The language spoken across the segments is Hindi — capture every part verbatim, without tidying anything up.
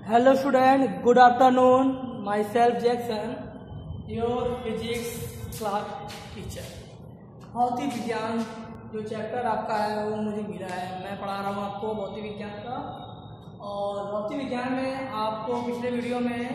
Hello student, good afternoon. Myself Jackson, your physics class teacher. भौतिक विज्ञान जो चैप्टर आपका है वो मुझे मिला है, मैं पढ़ा रहा हूँ आपको भौतिक विज्ञान का। और भौतिक विज्ञान में आपको पिछले वीडियो में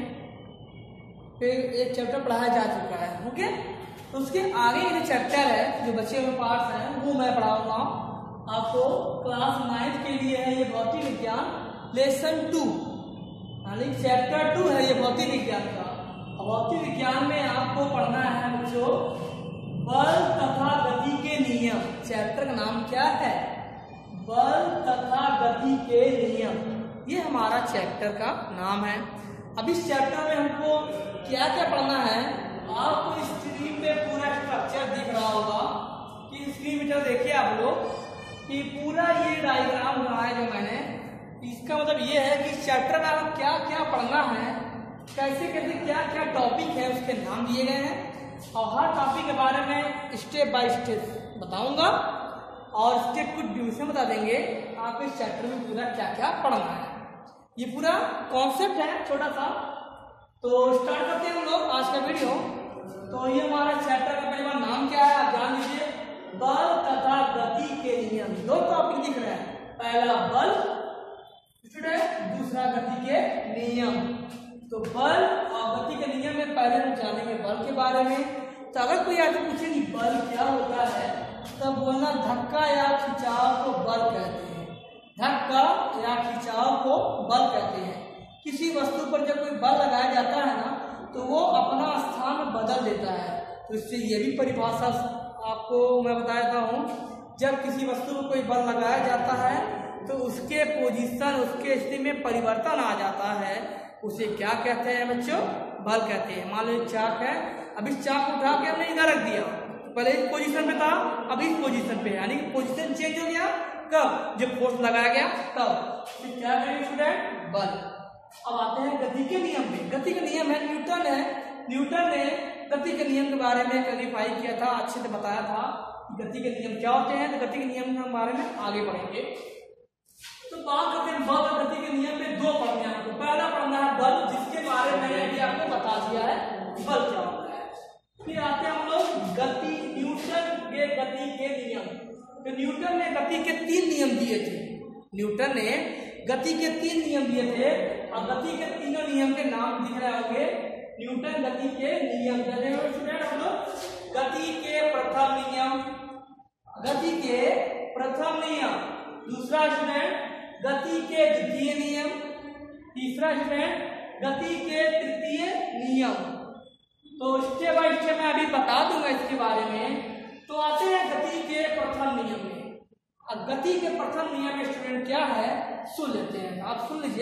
फिर एक चैप्टर पढ़ाया जा चुका है, ओके। तो उसके आगे के जो चैप्टर है, जो बचे हुए पार्ट्स हैं, वो मैं पढ़ाऊँगा आपको। क्लास नाइन्थ के लिए है ये भौतिक विज्ञान लेसन टू, यानी चैप्टर टू है ये भौतिक विज्ञान का। भौतिक विज्ञान में आपको पढ़ना है बच्चों बल तथा गति के नियम। चैप्टर का नाम क्या है? बल तथा गति के नियम, ये हमारा चैप्टर का नाम है। अब इस चैप्टर में हमको क्या क्या पढ़ना है, आपको स्क्रीन पे पूरा स्ट्रक्चर दिख रहा होगा कि स्क्रीन मीटर देखिए आप लोग कि पूरा ये डायग्राम बनाया जो मैंने, इसका मतलब ये है कि चैप्टर में क्या क्या पढ़ना है, कैसे कैसे क्या क्या टॉपिक है उसके नाम दिए गए हैं, और हर टॉपिक के बारे में स्टेप बाय स्टेप बताऊंगा और स्टेप कुछ डिवीजन बता देंगे आप इस चैप्टर में पूरा क्या क्या पढ़ना है। ये पूरा कॉन्सेप्ट है छोटा सा। तो स्टार्ट करते हैं हम लोग आज का वीडियो। तो ये हमारा चैप्टर का पहला नाम क्या है आप जान लीजिए, बल तथा गति के नियम। दो टॉपिक दिख रहे हैं, पहला बल, दूसरा गति के नियम। तो बल और गति के नियम में पहले हम जानेंगे बल के बारे में। तो अगर कोई आपसे पूछे कि बल क्या होता है, तब बोलना धक्का या खिंचाव को बल कहते हैं। धक्का या खिंचाव को बल कहते हैं। किसी वस्तु पर जब कोई बल लगाया जाता है ना, तो वो अपना स्थान बदल देता है। तो इससे ये भी परिभाषा आपको मैं बता देता हूँ, जब किसी वस्तु पर कोई बल लगाया जाता है तो उसके पोजीशन, उसके स्थिति में परिवर्तन आ जाता है, उसे क्या कहते हैं बच्चों? बल कहते हैं। मान लो चाक है, अब इस चाक को उठा के हमने इधर रख दिया, पहले इस पोजीशन पे था, अब इस पोजीशन पे, यानी कि पोजीशन चेंज हो गया। कब? जब फोर्स लगाया गया तब। तो क्या करेंगे स्टूडेंट? बल। अब आते हैं गति के नियम में। गति का नियम है, न्यूटन है, न्यूटन ने गति के नियम के बारे में क्लैरिफाई किया था, अच्छे से बताया था गति के नियम क्या होते हैं। तो गति के नियम के बारे में आगे बढ़ेंगे। तो बात करते हैं बल और गति के नियम में। दो पढ़ने हैं आपको। पहला पढ़ना है बल, जिसके बारे में मैंने अभी आपको बता दिया है बल क्या होता है। फिर आते हैं हम लोग गति, न्यूटन के गति के नियम। तो न्यूटन ने गति के तीन नियम दिए थे। न्यूटन ने गति के तीन नियम दिए थे, और गति के तीनों नियम के नाम दिख रहे होंगे। न्यूटन गति के नियम स्टूडेंट हम लोग गति के प्रथम नियम, गति के प्रथम नियम, दूसरा स्टूडेंट गति के द्वितीय नियम, तीसरा स्टूडेंट गति के तृतीय नियम। तो स्टेप बाय स्टेप मैं अभी बता दूंगा इसके बारे में। तो आते हैं गति के प्रथम नियम में। अब गति के प्रथम नियम में स्टूडेंट क्या है सुन लेते हैं, आप सुन लीजिए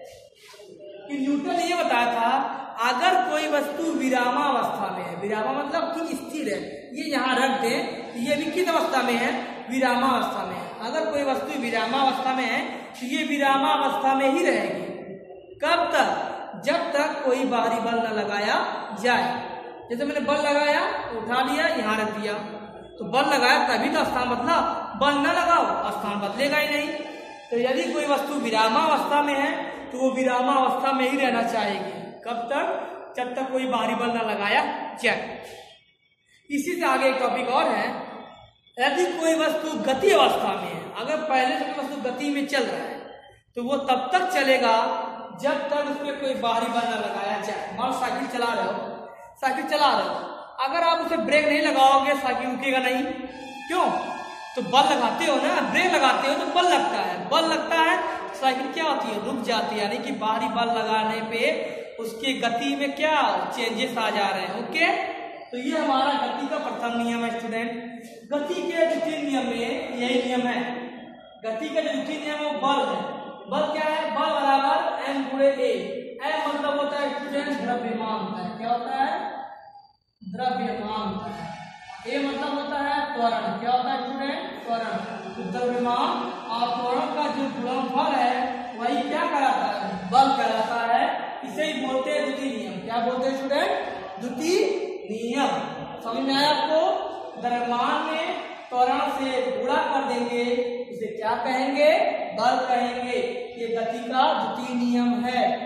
कि न्यूटन ने ये बताया था, अगर कोई वस्तु विरामावस्था में है, विरामा मतलब कि स्थिर है, ये यहाँ रख दें, ये भी किस अवस्था में है? विरामावस्था में है। अगर कोई वस्तु विरामावस्था में है तो ये विरामावस्था में ही रहेगी। कब तक? जब तक कोई बाहरी बल न लगाया जाए। जैसे मैंने बल लगाया, उठा लिया, यहाँ रख दिया, तो बल लगाया तभी तो स्थान बदला। बल न लगाओ, स्थान बदलेगा ही नहीं। तो यदि कोई वस्तु विरामावस्था में है तो वो विरामावस्था में ही रहना चाहेगी। कब तक? जब तक कोई बाहरी बल न लगाया जाए। इसी से आगे एक टॉपिक और है, यदि कोई वस्तु गति अवस्था में है, अगर पहले से कोई वस्तु गति में चल रहा है तो वो तब तक चलेगा जब तक उसमें कोई बाहरी बल न लगाया जाए। मान साइकिल चला रहे हो, साइकिल चला रहे हो, अगर आप उसे ब्रेक नहीं लगाओगे साइकिल रुकेगा नहीं। क्यों? तो बल लगाते हो ना, ब्रेक लगाते हो तो बल लगता है, बल लगता है साइकिल क्या होती है? रुक जाती है। यानी कि बाहरी बल लगाने पे उसकी गति में क्या चेंजेस आ जा रहे हैं, ओके। तो ये हमारा गति का प्रथम नियम है स्टूडेंट। गति के द्वितीय नियम में यही नियम है। गति का जो द्वितीय नियम है वो बल है। बल क्या है? बल बराबर एम गुणे ए। एम मतलब होता है स्टूडेंट द्रव्यमान होता है। क्या होता है? द्रव्यमान होता है। ए मतलब होता है त्वरण। क्या होता है स्टूडेंट? त्वरण। तो द्रव्यमान और त्वरण का जो गुणनफल है वही क्या कराता है? बल कराता है। इसे ही बोलते हैं द्वितीय नियम। क्या बोलते हैं स्टूडेंट? द्वितीय नियम। समझ में आया आपको? द्रव्यमान में त्वरण से गुणा कर देंगे, इसे क्या कहेंगे? बल कहेंगे। ये गति का द्वितीय नियम है।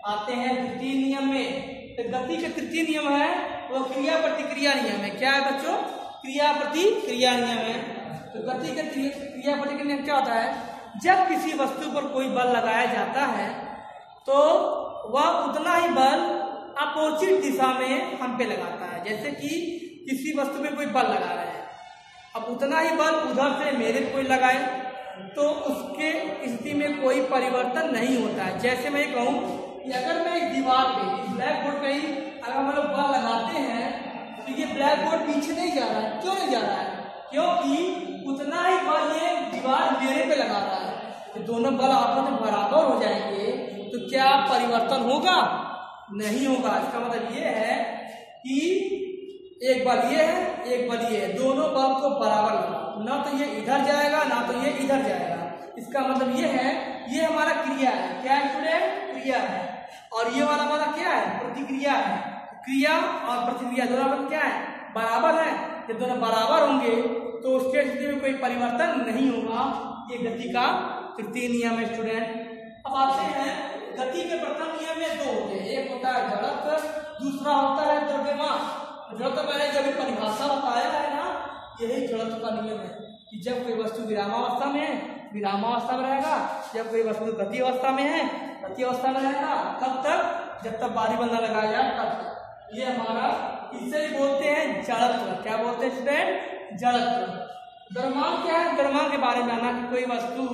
आते हैं तृतीय नियम में। तो गति के तृतीय नियम है वो क्रिया प्रतिक्रिया नियम है। क्या है बच्चों? क्रिया प्रतिक्रिया नियम है। तो गति के क्रिया प्रतिक्रिया नियम क्या होता है? जब किसी वस्तु पर कोई बल लगाया जाता है तो वह उतना ही बल अपोजिट दिशा में हम पे लगाता है। जैसे कि किसी वस्तु पे कोई बल लगा रहा है, अब उतना ही बल उधर से मेरे पे कोई लगाए तो उसके स्थिति में कोई परिवर्तन नहीं होता है। जैसे मैं कहूँ कि अगर मैं एक दीवार पे ब्लैक बोर्ड पे ही अगर हम लोग बल लगाते हैं तो ये ब्लैक बोर्ड पीछे नहीं जा रहा है। क्यों नहीं जा रहा है? क्योंकि उतना ही बल ये दीवार मेरे पे लगा रहा है। तो दोनों बल आपस में बराबर हो जाएंगे तो क्या परिवर्तन होगा? नहीं होगा। इसका मतलब ये है कि एक बल ये है, एक बल ये है, दोनों बल को बराबर लगाओ, ना तो ये इधर जाएगा ना तो ये इधर जाएगा। इसका मतलब ये है, ये हमारा क्रिया है। क्या है स्टूडेंट? क्रिया है। और ये वाला हमारा क्या है? प्रतिक्रिया है। क्रिया और प्रतिक्रिया दोनों बल क्या है? बराबर है। जब दोनों बराबर होंगे तो उसके स्थिति में कोई परिवर्तन नहीं होगा। ये गति का तृतीय नियम है स्टूडेंट। अब आते हैं गति के प्रथम नियम में दो होते हैं, एक होता है जड़त्व, दूसरा होता है द्रव्यमान। जड़त्व मैंने जब परिभाषा बताया है ना, यही जड़त्व का नियम है कि जब कोई वस्तु विरामावस्था में है विरामावस्था में रहेगा, जब कोई वस्तु गति अवस्था में है गति अवस्था में रहेगा। कब तक? जब तक बारी बंधा लगाया जाए तब तक। ये हमारा इसे ही बोलते हैं जड़त्व। क्या बोलते हैं स्टूडेंट? जड़त्व। द्रव्यमान क्या है? द्रव्यमान के बारे में जानना कि कोई वस्तु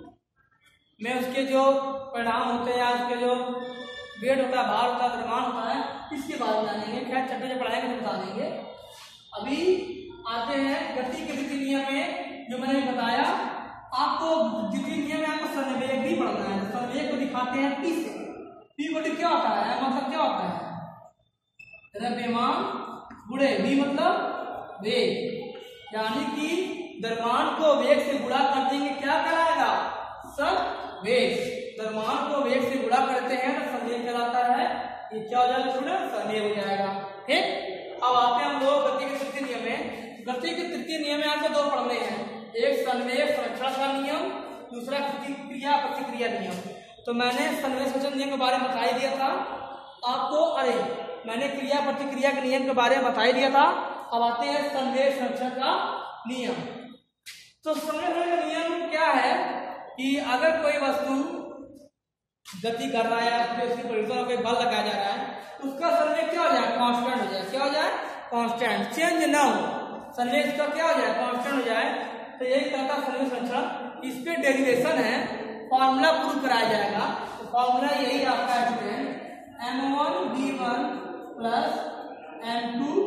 में उसके जो परिणाम होते हैं, उसके जो वेट होता है, भार होता है, द्रव्यमान होता है, इसके बारे में जानेंगे। खैर चट्टे जब पढ़ाएंगे तो बता देंगे। अभी आते हैं गति के द्वितीय नियम में। जो मैंने बताया आपको द्वितीय नियम में आपको संवेग भी पढ़ना है। संवेग को दिखाते हैं पी से। पी बटे क्या होता है? मतलब क्या होता है? द्रव्यमान गुणे वी मतलब वेग, यानी कि द्रव्यमान को वेग से गुणा कर देंगे, क्या कहलाएगा? संवेग। द्रव्यमान को वेग से गुणा करते हैं तो संवेग कहलाता है। ये क्या हो जाएगा स्टूडेंट? संवेग हो जाएगा। ठीक। अब आते हैं हम लोग गति के तृतीय नियम में। गति के तृतीय नियम में आपको दो पढ़ने हैं, एक संवेग संरक्षण का नियम, दूसरा क्रिया प्रतिक्रिया नियम। तो मैंने संवेग संरक्षण नियम के बारे में बता ही दिया था आपको। अरे मैंने क्रिया प्रतिक्रिया के नियम के बारे में बता ही दिया था। अब आते हैं संवेग संरक्षण का नियम। तो संवेग संरक्षण का नियम क्या है कि अगर कोई वस्तु गति कर रहा है, उसके परिवर्तन कोई बल लगाया जा रहा है, उसका संवेग क्या हो जाए? कांस्टेंट हो जाए। क्या हो जाए? कांस्टेंट, चेंज ना हो। संवेग का क्या हो जाए? कांस्टेंट हो जाए। तो यही तरह का संवेग संरक्षण, इस पे डेरिवेशन है, फॉर्मूला प्रूव कराया जाएगा। तो फॉर्मूला यही आपका है m one v one plus m two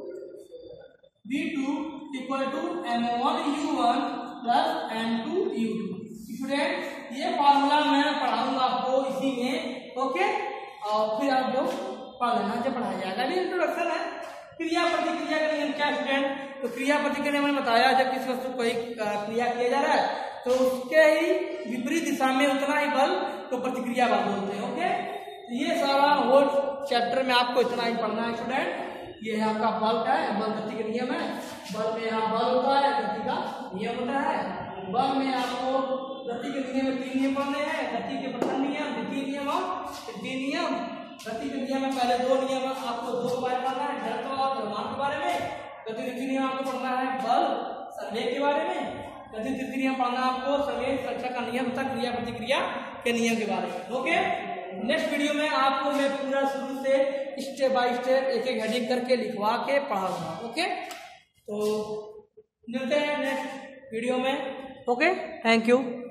v two equal to m one u one plus m two u two. Student ये फॉर्मूला मैं पढ़ाऊंगा आपको इसी में। ओके, और फिर आप लोग पढ़ लेना जब पढ़ाया जाएगा। अभी इंट्रोडक्शन है। क्रिया प्रतिक्रिया का नियम क्या स्टूडेंट? तो क्रिया प्रतिक्रिया मैंने बताया, जब किसी वस्तु को क्रिया किया जा रहा है तो उसके ही विपरीत दिशा में उतना ही बल को प्रतिक्रिया बल बोलते हैं। ओके, ये सारा होल चैप्टर में आपको इतना ही पढ़ना है स्टूडेंट। ये है आपका बल का है, बल गति का नियम है। बल में यहाँ बल होता है, गति का नियम होता है। बल में आपको गति के नियम में तीन नियम पढ़ने हैं, गति के प्रथम नियम, द्वितीय नियम और तृतीय नियम। गति के नियम में पहले दो नियम आपको दो बार पढ़ना है, जड़त्व और द्रव्यमान के बारे में। गति तृतीय नियम आपको पढ़ना है बल संवेग के बारे में। गति तृतीय नियम पढ़ना आपको संवेग संरक्षण का नियम तथा क्रिया प्रतिक्रिया के नियम के बारे में। ओके, नेक्स्ट वीडियो में आपको मैं पूरा शुरू से स्टेप बाय स्टेप एक एक हेडिंग करके लिखवा के पढ़ाऊंगा। ओके, तो मिलते हैं नेक्स्ट वीडियो में। Okay, thank you.